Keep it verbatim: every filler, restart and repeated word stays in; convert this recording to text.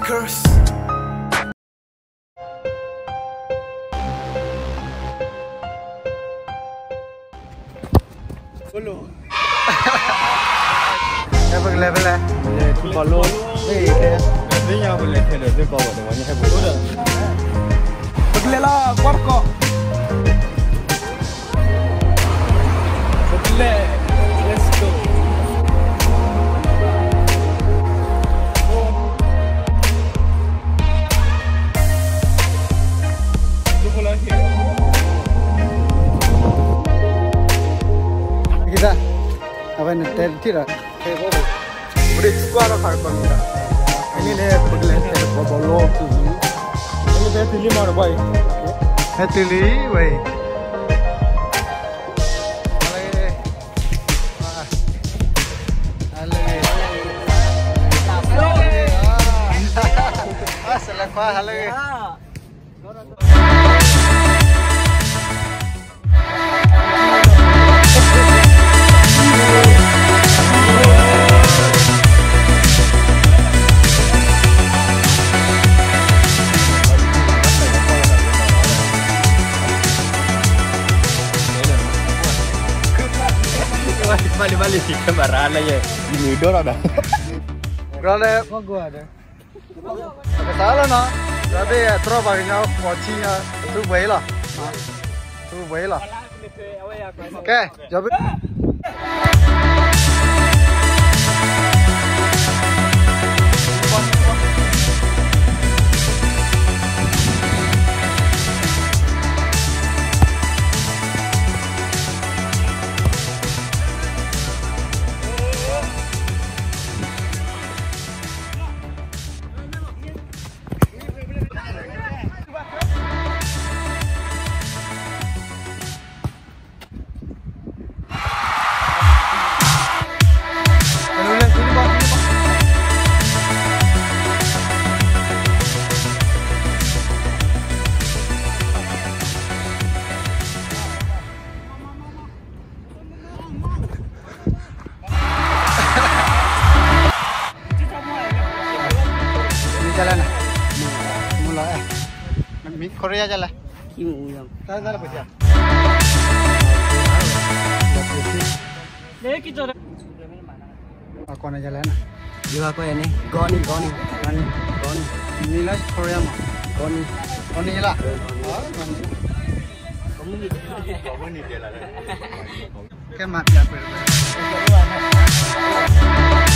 curse. Follow. Level level lah. Follow. Eh, kaya. Nanti yang boleh kena tu bawa dengan yang boleh. Boleh lah, kuat kok. Boleh. Let's go. Kita apa ni tidak kayak udah cukup ada karpet kita ini nih pergelas kayak bobolo tuh Ini saya pilih mana boy? hati woi ah selepas hal lagi balik-balik kemarahan lah ya. Ini dorang dah. Kalau kau gua ada. Salah na. Jadi terus baginya kuncinya tu baik lah. Tu baik lah. Okay, jadi. Jalan mulai eh Korea jalan tak ada apa sih aku nak jalan juga aku ya nih goni goni goni goni ini lah Korea mah goni goni lah kamu ni Kamu ni dia lah. kayak mati apa